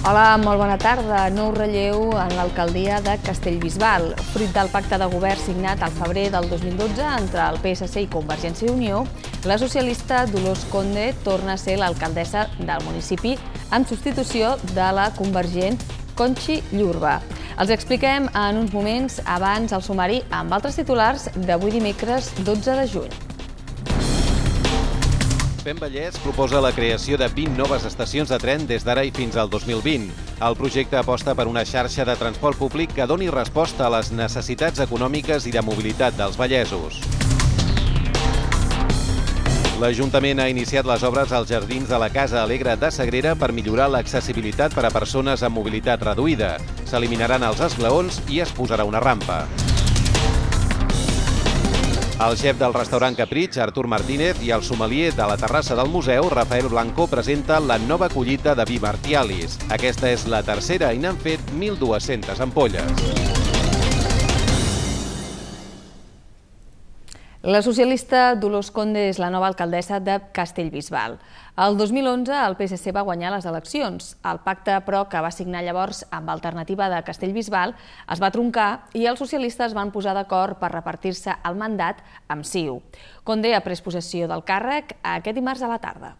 Hola, molt bona tarda. Nou relleu en l'alcaldia de Castellbisbal. Fruit del pacte de govern signat al febrer del 2012 entre el PSC i Convergència i Unió, la socialista Dolors Conde torna a ser l'alcaldessa del municipi en substitució de la convergent Conchi Llurba. Els expliquem en uns moments abans el sumari amb altres titulars d'avui dimecres 12 de juny. FEM Vallès proposa la creació de 20 noves estacions de tren des d'ara i fins al 2020. El projecte aposta per una xarxa de transport públic que doni resposta a les necessitats econòmiques i de mobilitat dels vallesos. L'Ajuntament ha iniciat les obres als jardins de la Casa Alegre de Sagrera per millorar l'accessibilitat per a persones amb mobilitat reduïda. S'eliminaran els esglaons i es posarà una rampa. El xef del restaurant Capritx, Artur Martínez, i el sommelier de la terrassa del museu, Rafael Blanco, presenta la nova collita de vi Martialis. Aquesta és la tercera i n'han fet 1.200 ampolles. La socialista Dolors Conde és la nova alcaldessa de Castellbisbal. El 2011 el PSC va guanyar les eleccions. El pacte, però, que va signar llavors amb Alternativa de Castellbisbal es va truncar i els socialistes van posar d'acord per repartir-se el mandat amb CiU. Conde ha pres possessió del càrrec aquest dimarts a la tarda.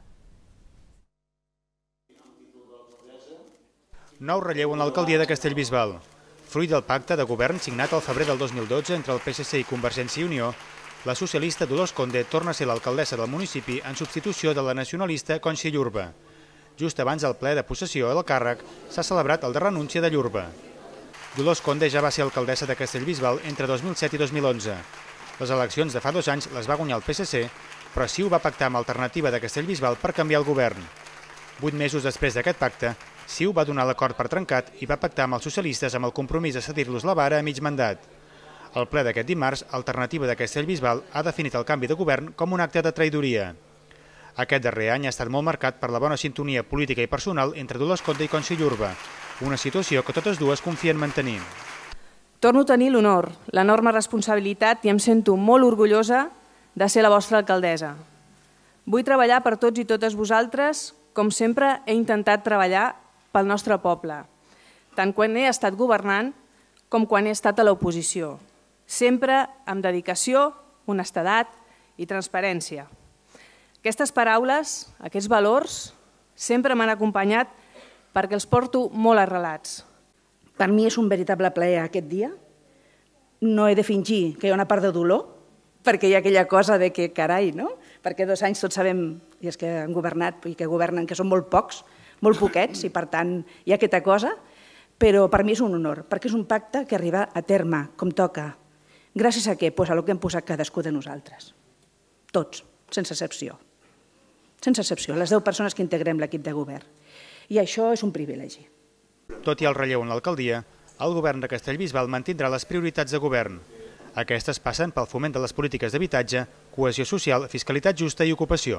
Nou relleu en l'alcaldia de Castellbisbal. Fruit del pacte de govern signat al febrer del 2012 entre el PSC i Convergència i Unió, la socialista Dolors Conde torna a ser l'alcaldessa del municipi en substitució de la nacionalista Conchi Llurba. Just abans del ple de possessió del càrrec s'ha celebrat el de renúncia de Llurba. Dolors Conde ja va ser alcaldessa de Castellbisbal entre 2007 i 2011. Les eleccions de fa 2 anys les va guanyar el PSC, però CiU va pactar amb Alternativa de Castellbisbal per canviar el govern. 8 mesos després d'aquest pacte, CiU va donar l'acord per trencat i va pactar amb els socialistes amb el compromís de cedir-los la vara a mig mandat. Al ple d'aquest dimarts, Alternativa de Castellbisbal ha definit el canvi de govern com un acte de traïdoria. Aquest darrer any ha estat molt marcat per la bona sintonia política i personal entre Dolors Conde i Conchi Llurba, una situació que totes dues confien mantenir. Torno a tenir l'honor, l'enorme responsabilitat i em sento molt orgullosa de ser la vostra alcaldessa. Vull treballar per tots i totes vosaltres, com sempre he intentat treballar pel nostre poble, tant quan he estat governant com quan he estat a l'oposició. Sempre amb dedicació, honestedat i transparència. Aquestes paraules, aquests valors, sempre m'han acompanyat perquè els porto molt arrelats. Per mi és un veritable plaer aquest dia. No he de fingir que hi ha una part de dolor, perquè hi ha aquella cosa de que, carai, no? Perquè 2 anys tots sabem, i és que han governat i que governen, que són molt pocs, molt poquets, i per tant hi ha aquesta cosa, però per mi és un honor, perquè és un pacte que arriba a terme, com toca. Gràcies a què? A el que hem posat cadascú de nosaltres. Tots, sense excepció. Sense excepció, les 10 persones que integrem l'equip de govern. I això és un privilegi. Tot i el relleu en l'alcaldia, el govern de Castellbisbal mantindrà les prioritats de govern. Aquestes passen pel foment de les polítiques d'habitatge, cohesió social, fiscalitat justa i ocupació.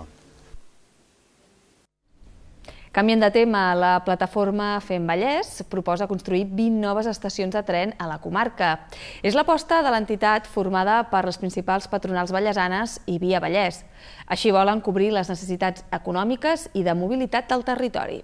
Canviant de tema, la plataforma FEM Vallès proposa construir 20 noves estacions de tren a la comarca. És l'aposta de l'entitat formada per les principals patronals vallesanes i Via Vallès. Així volen cobrir les necessitats econòmiques i de mobilitat del territori.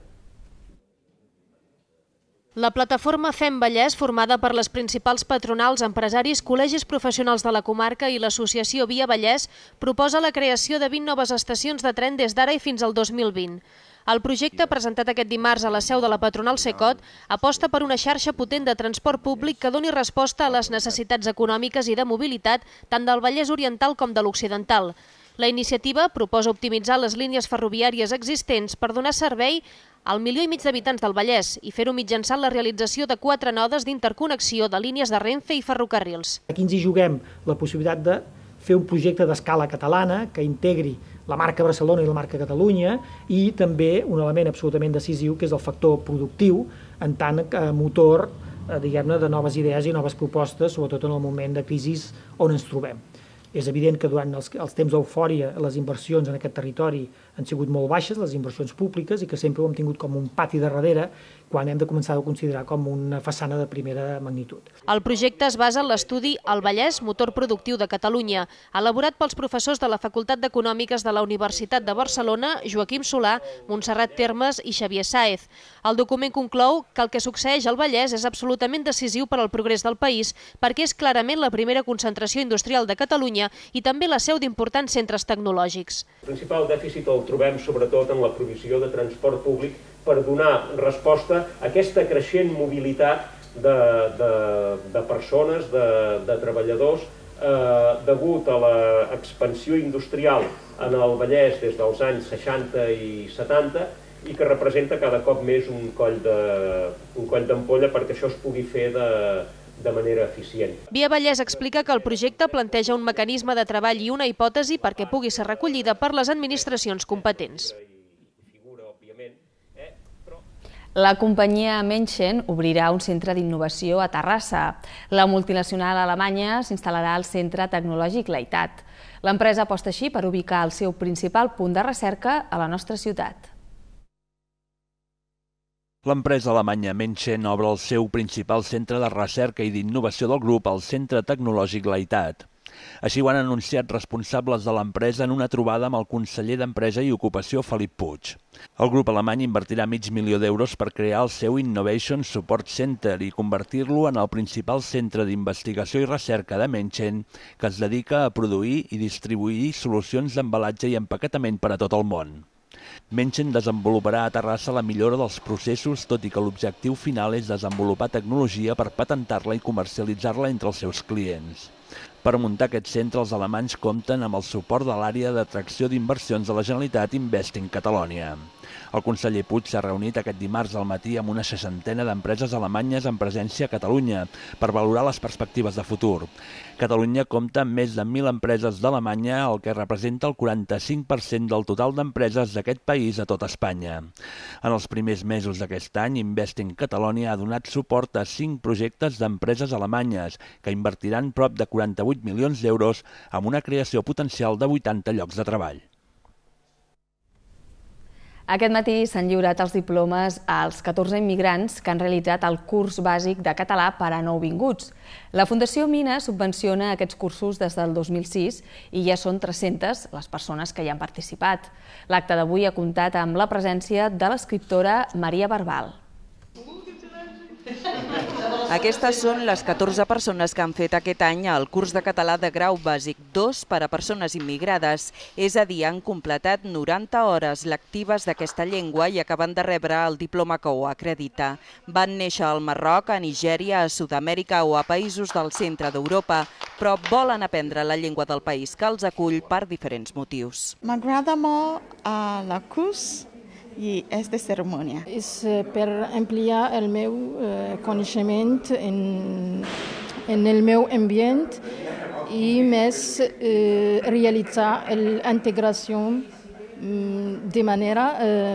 La plataforma FEM Vallès, formada per les principals patronals, empresaris, col·legis professionals de la comarca i l'associació Via Vallès, proposa la creació de 20 noves estacions de tren des d'ara i fins al 2020. El projecte, presentat aquest dimarts a la seu de la patronal Secot, aposta per una xarxa potent de transport públic que doni resposta a les necessitats econòmiques i de mobilitat tant del Vallès Oriental com de l'Occidental. La iniciativa proposa optimitzar les línies ferroviàries existents per donar servei al 1,5 milió d'habitants del Vallès i fer-ho mitjançant la realització de 4 nodes d'interconnexió de línies de Renfe i ferrocarrils. Aquí ens hi juguem la possibilitat de fer un projecte d'escala catalana que integri la marca Barcelona i la marca Catalunya i també un element absolutament decisiu que és el factor productiu en tant que motor diguem-ne, de noves idees i noves propostes, sobretot en el moment de crisi on ens trobem. És evident que durant els temps d'eufòria les inversions en aquest territori han sigut molt baixes, les inversions públiques, i que sempre ho hem tingut com un pati de darrere quan hem de començar a considerar com una façana de primera magnitud. El projecte es basa en l'estudi El Vallès, motor productiu de Catalunya, elaborat pels professors de la Facultat d'Econòmiques de la Universitat de Barcelona, Joaquim Solà, Montserrat Termes i Xavier Sáez. El document conclou que el que succeeix al Vallès és absolutament decisiu per al progrés del país perquè és clarament la primera concentració industrial de Catalunya i també la seu d'importants centres tecnològics. El principal dèficit el trobem sobretot en la provisió de transport públic per donar resposta a aquesta creixent mobilitat de persones, de treballadors, degut a l'expansió industrial en el Vallès des dels anys 60 i 70 i que representa cada cop més un coll d'ampolla perquè això es pugui fer de manera eficient. Via Vallès explica que el projecte planteja un mecanisme de treball i una hipòtesi perquè pugui ser recollida per les administracions competents. La companyia Menschen obrirà un centre d'innovació a Terrassa. La multinacional alemanya s'instal·larà al Centre Tecnològic Leitat. L'empresa aposta així per ubicar el seu principal punt de recerca a la nostra ciutat. L'empresa alemanya Menschen obre el seu principal centre de recerca i d'innovació del grup al Centre Tecnològic Leitat. Així ho han anunciat responsables de l'empresa en una trobada amb el conseller d'Empresa i Ocupació, Felip Puig. El grup alemany invertirà $500.000 d'euros per crear el seu Innovation Support Center i convertir-lo en el principal centre d'investigació i recerca de Menschen que es dedica a produir i distribuir solucions d'embalatge i empaquetament per a tot el món. Menschen desenvoluparà a Terrassa la millora dels processos, tot i que l'objectiu final és desenvolupar tecnologia per patentar-la i comercialitzar-la entre els seus clients. Per muntar aquest centre, els alemanys compten amb el suport de l'àrea d'atracció d'inversions de la Generalitat Investing Catalonia. El conseller Puig s'ha reunit aquest dimarts al matí amb una 60ena d'empreses alemanyes en presència a Catalunya per valorar les perspectives de futur. Catalunya compta amb més de 1.000 empreses d'Alemanya, el que representa el 45% del total d'empreses d'aquest país a tot Espanya. En els primers mesos d'aquest any, Investing Catalonia ha donat suport a 5 projectes d'empreses alemanyes que invertiran prop de 48 milions d'euros amb una creació potencial de 80 llocs de treball. Aquest matí s'han lliurat els diplomes als 14 immigrants que han realitzat el curs bàsic de català per a nouvinguts. La Fundació Mina subvenciona aquests cursos des del 2006 i ja són 300 les persones que hi han participat. L'acte d'avui ha comptat amb la presència de l'escriptora Maria Barbal. Aquestes són les 14 persones que han fet aquest any el curs de català de grau bàsic 2 per a persones immigrades, és a dir, han completat 90 hores lectives d'aquesta llengua i acaben de rebre el diploma que ho acredita. Van néixer al Marroc, a Nigèria, a Sud-amèrica o a països del centre d'Europa, però volen aprendre la llengua del país que els acull per diferents motius. M'agrada molt el curs i és de cerimònia. És per ampliar el meu coneixement en el meu ambient i més realitzar l'integració de manera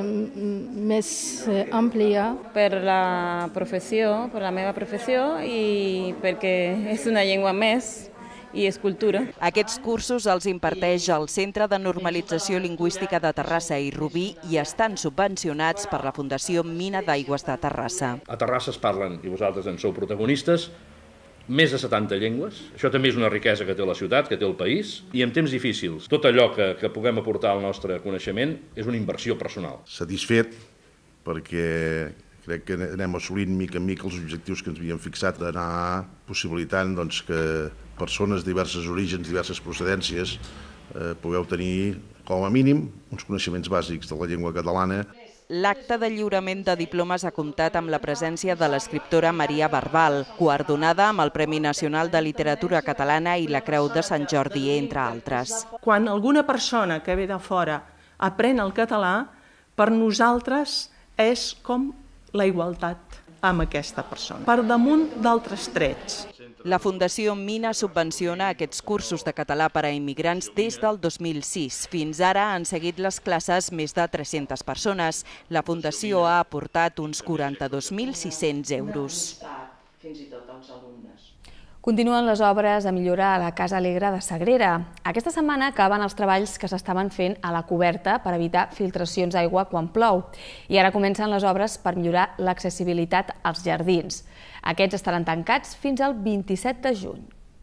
més àmplia. Per la professió, per la meva professió i perquè és una llengua més i és cultura. Aquests cursos els imparteix el Centre de Normalització Lingüística de Terrassa i Rubí i estan subvencionats per la Fundació Mina d'Aigües de Terrassa. A Terrassa es parlen, i vosaltres en sou protagonistes, més de 70 llengües. Això també és una riquesa que té la ciutat, que té el país, i en temps difícils. Tot allò que puguem aportar al nostre coneixement és una inversió personal. Satisfet perquè crec que anem assolint mica en mica els objectius que ens havíem fixat d'anar possibilitant que persones de diversos orígens, diverses procedències, pugueu tenir, com a mínim, uns coneixements bàsics de la llengua catalana. L'acte de lliurament de diplomes ha comptat amb la presència de l'escriptora Maria Barbal, guardonada amb el Premi Nacional de Literatura Catalana i la Creu de Sant Jordi, entre altres. Quan alguna persona que ve de fora aprèn el català, per nosaltres és com la igualtat amb aquesta persona, per damunt d'altres trets. La Fundació Mina subvenciona aquests cursos de català per a immigrants des del 2006. Fins ara han seguit les classes més de 300 persones. La Fundació ha aportat uns 42.600 euros. Fins i tot els alumnes. Continuen les obres de millora a la Casa Alegre de Sagrera. Aquesta setmana acaben els treballs que s'estaven fent a la coberta per evitar filtracions d'aigua quan plou. I ara comencen les obres per millorar l'accessibilitat als jardins. Aquests estaran tancats fins al 27 de juny.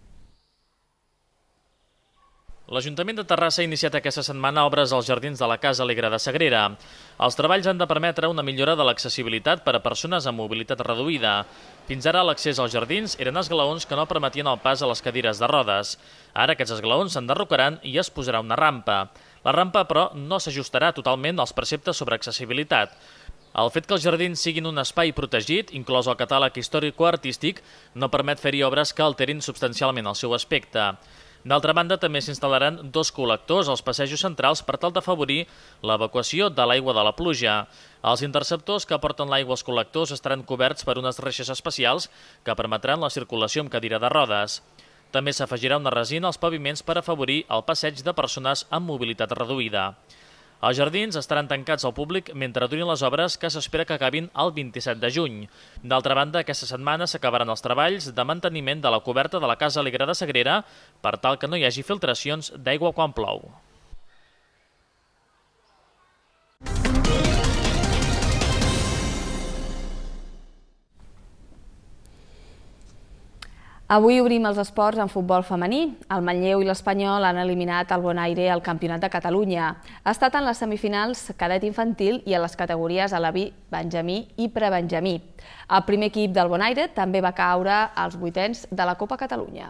L'Ajuntament de Terrassa ha iniciat aquesta setmana obres als jardins de la Casa Alegre de Sagrera. Els treballs han de permetre una millora de l'accessibilitat per a persones amb mobilitat reduïda. Fins ara l'accés als jardins eren esglaons que no permetien el pas a les cadires de rodes. Ara aquests esglaons s'enderrocaran i es posarà una rampa. La rampa, però, no s'ajustarà totalment als preceptes sobre accessibilitat. El fet que els jardins siguin un espai protegit, inclòs el catàleg històrico-artístic, no permet fer-hi obres que alterin substancialment el seu aspecte. D'altra banda, també s'instal·laran 2 col·lectors als passejos centrals per tal d'afavorir l'evacuació de l'aigua de la pluja. Els interceptors que porten l'aigua als col·lectors estaran coberts per unes reixes especials que permetran la circulació amb cadira de rodes. També s'afegirà una resina als paviments per afavorir el passeig de persones amb mobilitat reduïda. Els jardins estaran tancats al públic mentre durin les obres que s'espera que acabin el 27 de juny. D'altra banda, aquesta setmana s'acabaran els treballs de manteniment de la coberta de la Casa Alegre de Sagrera per tal que no hi hagi filtracions d'aigua quan plou. Avui obrim els esports en futbol femení. El Manlleu i l'Espanyol han eliminat el Bonaire al Campionat de Catalunya. Ha estat en les semifinals cadet infantil i en les categories Alaví, Benjamí i Prebenjamí. El primer equip del Bonaire també va caure als 8ens de la Copa Catalunya.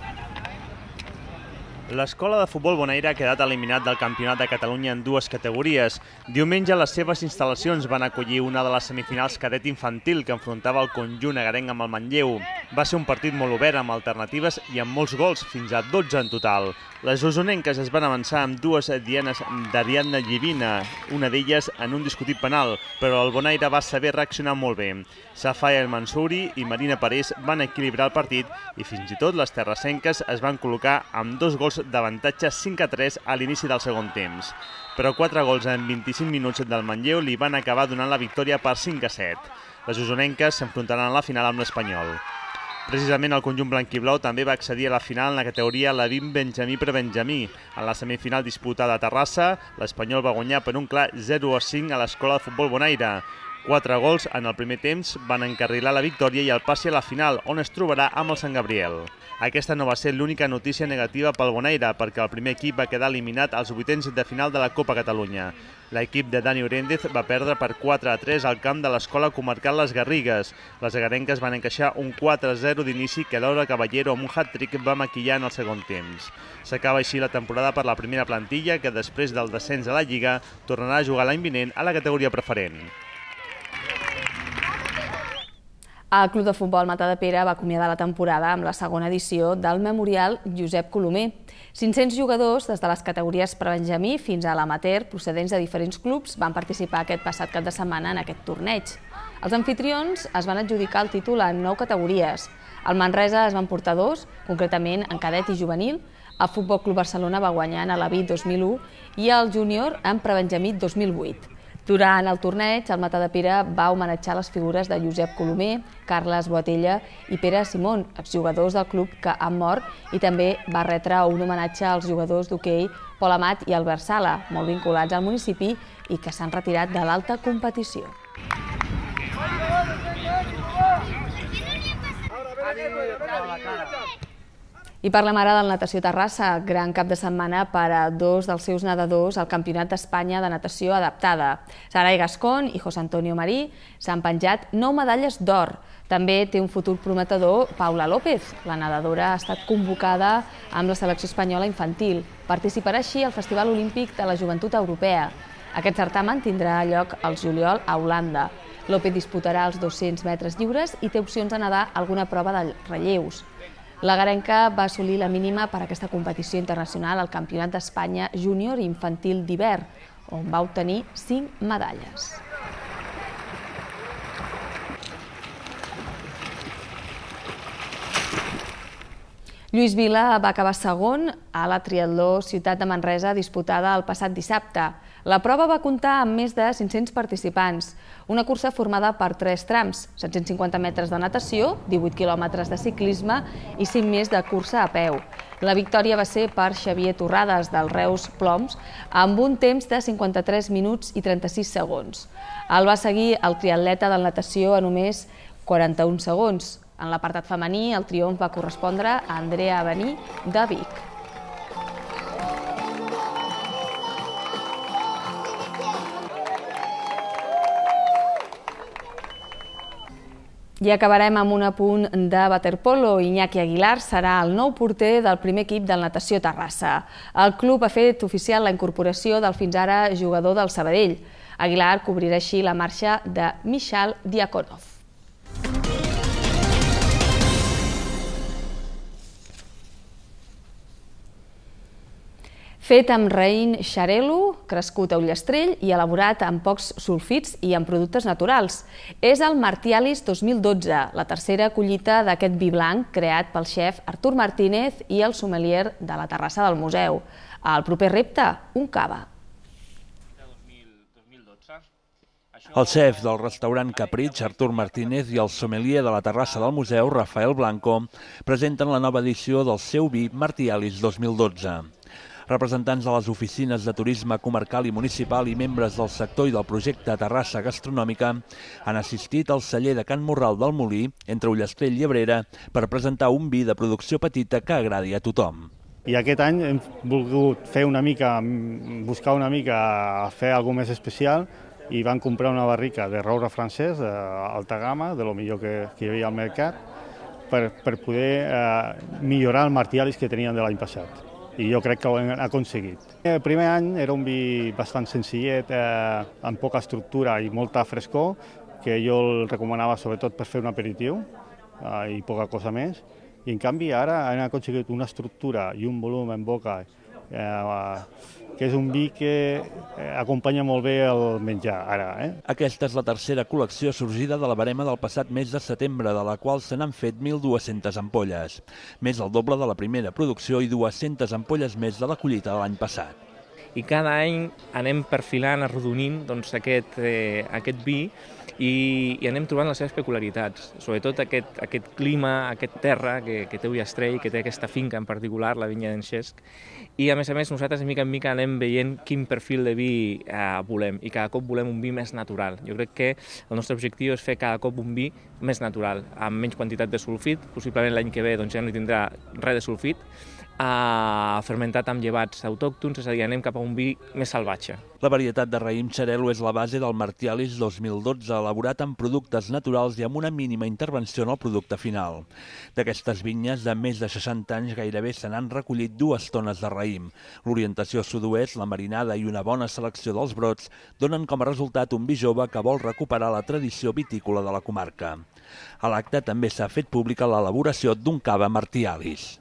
L'escola de futbol Bonaire ha quedat eliminat del Campionat de Catalunya en 2 categories. Diumenge les seves instal·lacions van acollir una de les semifinals cadet infantil que enfrontava el conjunt agarenc amb el Manlleu. Va ser un partit molt obert amb alternatives i amb molts gols, fins a 12 en total. Les osonenques es van avançar amb 2 dianes d'Ariadna Llivina, una d'elles en un discutit penal, però el Bonaire va saber reaccionar molt bé. Safai El Mansouri i Marina Parés van equilibrar el partit i fins i tot les terrassenques es van col·locar amb 2 gols d'avantatge 5-3 a l'inici del segon temps. Però 4 gols en 25 minuts del Manlleu li van acabar donant la victòria per 5-7. Les osonenques s'enfrontaran a la final amb l'Espanyol. Precisament el conjunt blanquiblau també va accedir a la final en la categoria Alavín Benjamí Prebenjamí. En la semifinal disputada a Terrassa, l'Espanyol va guanyar per un clar 0-5 a l'Escola de Futbol Bonaire. 4 gols en el primer temps van encarrilar la victòria i el passi a la final, on es trobarà amb el Sant Gabriel. Aquesta no va ser l'única notícia negativa pel Bonaire, perquè el primer equip va quedar eliminat als 8ens de final de la Copa Catalunya. L'equip de Dani Oréndez va perdre per 4-3 al camp de l'Escola Comarcal Les Garrigues. Les agarenques van encaixar un 4-0 d'inici que Laura Caballero amb un hat-trick va maquillar en el segon temps. S'acaba així la temporada per la primera plantilla, que després del descens a la Lliga tornarà a jugar l'any vinent a la categoria preferent. El Club de Futbol Matadepera va acomiadar la temporada amb la segona edició del Memorial Josep Colomer. 500 jugadors des de les categories prebenjamí fins a l'amateur procedents de diferents clubs van participar aquest passat cap de setmana en aquest torneig. Els anfitrions es van adjudicar el títol en 9 categories. El Manresa es van portar 2, concretament en cadet i juvenil. El Futbol Club Barcelona va guanyar en Alaví 2001 i el Júnior en prebenjamí 2008. Durant el torneig, el Matadepera va homenatjar les figures de Josep Colomer, Carles Boatella i Pere Simón, exjugadors del club que han mort, i també va retre un homenatge als jugadors d'hoquei Pol Amat i Albert Sala, molt vinculats al municipi i que s'han retirat de l'alta competició. I parlem ara del Natació Terrassa, gran cap de setmana per a 2 dels seus nedadors al Campionat d'Espanya de Natació Adaptada. Sarai Gascón i José Antonio Marí s'han penjat 9 medalles d'or. També té un futur prometedor Paula López. La nedadora ha estat convocada amb la selecció espanyola infantil. Participarà així al Festival Olímpic de la Joventut Europea. Aquest certamen tindrà lloc al juliol a Holanda. López disputarà els 200 metres lliures i té opcions de nedar alguna prova de relleus. La garenca va assolir la mínima per a aquesta competició internacional al Campionat d'Espanya Júnior i Infantil d'hivern, on va obtenir 5 medalles. Lluís Vila va acabar segon a la triatló Ciutat de Manresa disputada el passat dissabte. La prova va comptar amb més de 500 participants, una cursa formada per 3 trams, 750 metres de natació, 18 quilòmetres de ciclisme i 5 més de cursa a peu. La victòria va ser per Xavier Torrades, del Reus Ploms, amb un temps de 53 minuts i 36 segons. El va seguir el triatleta de natació a només 41 segons. En l'apartat femení, el triomf va correspondre a Andrea Avení, de Vic. I acabarem amb un apunt de waterpolo. Iñaki Aguilar serà el nou porter del primer equip del Natació Terrassa. El club ha fet oficial la incorporació del fins ara jugador del Sabadell. Aguilar cobrirà així la marxa de Michal Diakonov. Fet amb raïm xarel·lo, crescut a Ullastrell i elaborat amb pocs sulfits i amb productes naturals. És el Martialis 2012, la tercera collita d'aquest vi blanc creat pel xef Artur Martínez i el sommelier de la terrassa del museu. El proper repte, un cava. El xef del restaurant Capritx, Artur Martínez, i el sommelier de la terrassa del museu, Rafael Blanco, presenten la nova edició del seu vi Martialis 2012. Representants de les oficines de turisme comarcal i municipal i membres del sector i del projecte Terrassa Gastronòmica han assistit al celler de Can Morral del Molí, entre Ullastrell i Abrera, per presentar un vi de producció petita que agradi a tothom. I aquest any hem volgut fer buscar una mica fer alguna més especial i van comprar una barrica de roure francès d'alta gamma, de lo millor que hi havia al mercat, per poder millorar el Martialis que tenien de l'any passat. I jo crec que ho hem aconseguit. El primer any era un vi bastant senzillet, amb poca estructura i molta frescor, que jo el recomanava sobretot per fer un aperitiu i poca cosa més. I en canvi ara hem aconseguit una estructura i un volum en boca que és un vi que acompanya molt bé el menjar ara. Aquesta és la tercera col·lecció sorgida de la barema del passat mes de setembre, de la qual se n'han fet 1.200 ampolles, més del doble de la primera producció i 200 ampolles més de la collita de l'any passat. I cada any anem perfilant, arrodonint aquest vi i anem trobant les seves peculiaritats, sobretot aquest clima, aquest terra que té Ullastrell, que té aquesta finca en particular, la vinya d'en Xesc, i a més nosaltres de mica en mica anem veient quin perfil de vi volem i cada cop volem un vi més natural. Jo crec que el nostre objectiu és fer cada cop un vi més natural, amb menys quantitat de sulfit, possiblement l'any que ve ja no hi tindrà res de sulfit, fermentat amb llevats autòctons, és a dir, anem cap a un vi més salvatge. La varietat de raïm xarel·lo és la base del Martialis 2012, elaborat amb productes naturals i amb una mínima intervenció en el producte final. D'aquestes vinyes de més de 60 anys gairebé se n'han recollit 2 tones de raïm. L'orientació sud-oest, la marinada i una bona selecció dels brots donen com a resultat un vi jove que vol recuperar la tradició vitícola de la comarca. A l'acte també s'ha fet pública l'elaboració d'un cava Martialis.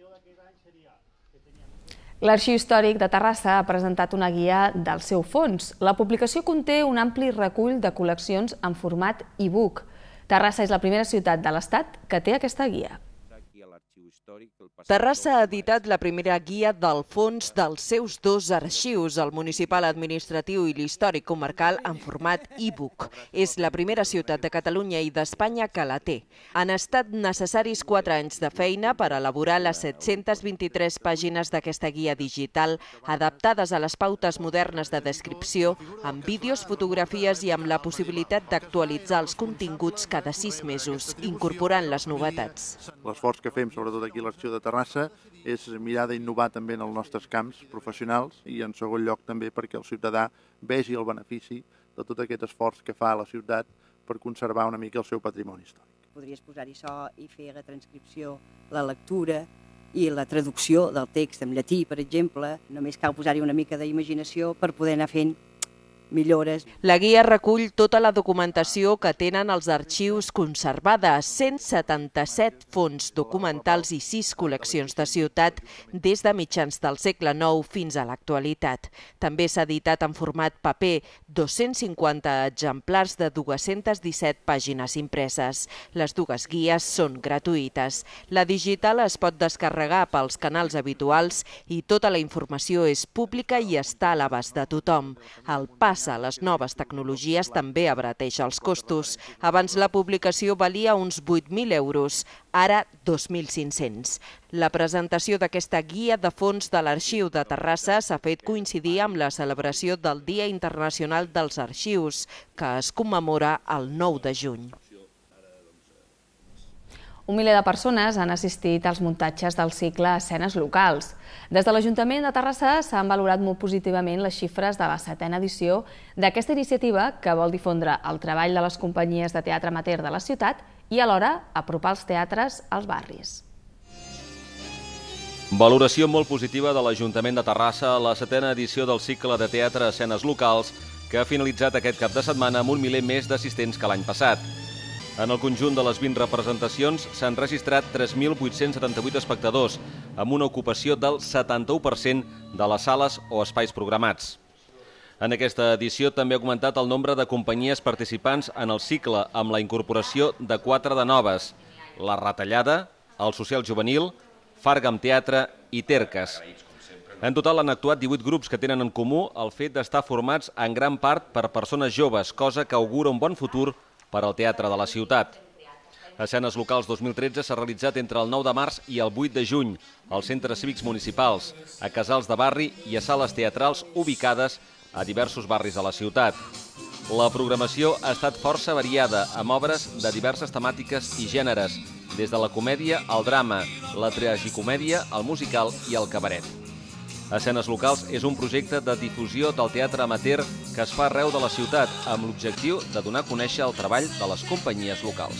L'Arxiu Històric de Terrassa ha presentat una guia del seu fons. La publicació conté un ampli recull de col·leccions en format e-book. Terrassa és la primera ciutat de l'Estat que té aquesta guia. Terrassa ha editat la primera guia del fons dels seus 2 arxius, el municipal administratiu i l'històric comarcal, en format e-book. És la primera ciutat de Catalunya i d'Espanya que la té. Han estat necessaris 4 anys de feina per elaborar les 723 pàgines d'aquesta guia digital, adaptades a les pautes modernes de descripció, amb vídeos, fotografies i amb la possibilitat d'actualitzar els continguts cada 6 mesos, incorporant les novetats. L'esforç que fem, sobretot aquí a l'Arxiu de Terrassa, és mirar d'innovar també en els nostres camps professionals i, en segon lloc, també perquè el ciutadà vegi el benefici de tot aquest esforç que fa la ciutat per conservar una mica el seu patrimoni històric. Podries posar-hi so i fer la transcripció, la lectura i la traducció del text en llatí, per exemple. Només cal posar-hi una mica d'imaginació per poder anar fent millores. La guia recull tota la documentació que tenen els arxius conservada, 177 fons documentals i 6 col·leccions de ciutat des de mitjans del segle IX fins a l'actualitat. També s'ha editat en format paper 250 exemplars de 217 pàgines impreses. Les dues guies són gratuïtes. La digital es pot descarregar pels canals habituals i tota la informació és pública i està a l'abast de tothom. El pas a les noves tecnologies també abarateix els costos. Abans la publicació valia uns 8.000 euros, ara 2.500. La presentació d'aquesta guia de fons de l'Arxiu de Terrassa s'ha fet coincidir amb la celebració del Dia Internacional dels Arxius, que es commemora el 9 de juny. Un miler de persones han assistit als muntatges del cicle Escenes Locals. Des de l'Ajuntament de Terrassa s'han valorat molt positivament les xifres de la 7ª edició d'aquesta iniciativa que vol difondre el treball de les companyies de teatre amateur de la ciutat i alhora apropar els teatres als barris. Valoració molt positiva de l'Ajuntament de Terrassa a la 7ª edició del cicle de teatre Escenes Locals que ha finalitzat aquest cap de setmana amb un miler més d'assistents que l'any passat. En el conjunt de les 20 representacions s'han registrat 3.878 espectadors, amb una ocupació del 71% de les sales o espais programats. En aquesta edició també ha augmentat el nombre de companyies participants en el cicle, amb la incorporació de 4 de noves: La Retallada, el Social Juvenil, Fargam Teatre i Terques. En total han actuat 18 grups que tenen en comú el fet d'estar formats en gran part per persones joves, cosa que augura un bon futur per al teatre de la ciutat. Escenes Locals 2013 s'ha realitzat entre el 9 de març i el 8 de juny als centres cívics municipals, a casals de barri i a sales teatrals ubicades a diversos barris de la ciutat. La programació ha estat força variada, amb obres de diverses temàtiques i gèneres, des de la comèdia al drama, la tragicomèdia, el musical i el cabaret. Escenes Locals és un projecte de difusió del teatre amateur que es fa arreu de la ciutat amb l'objectiu de donar a conèixer el treball de les companyies locals.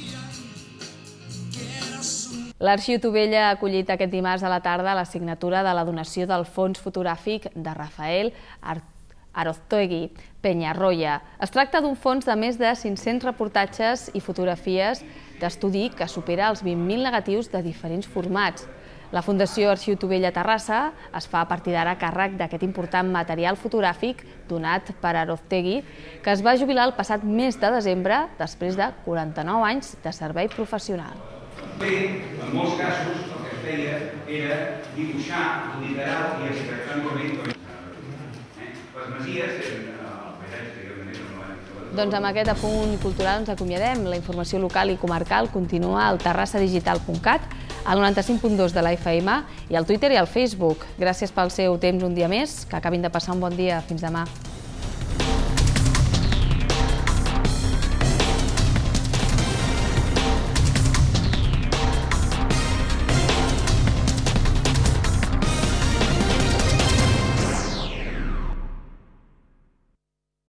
L'Arxiu Tubella ha acollit aquest dimarts a la tarda la signatura de la donació del fons fotogràfic de Rafael Aroztegui Peñarroya. Es tracta d'un fons de més de 500 reportatges i fotografies d'estudi que supera els 20.000 negatius de diferents formats. La Fundació Arxiu Tubella Terrassa es fa a partir d'ara càrrec d'aquest important material fotogràfic donat per Aroztegui, que es va jubilar el passat mes de desembre després de 49 anys de servei professional. En molts casos el que es feia era dibuixar literal i abstractament. Les masies eren el paisatge que Doncs amb aquest apunt cultural ens acomiadem. La informació local i comarcal continua al terrassadigital.cat, al 95.2 de la FM i al Twitter i al Facebook. Gràcies pel seu temps un dia més, que acabin de passar un bon dia. Fins demà.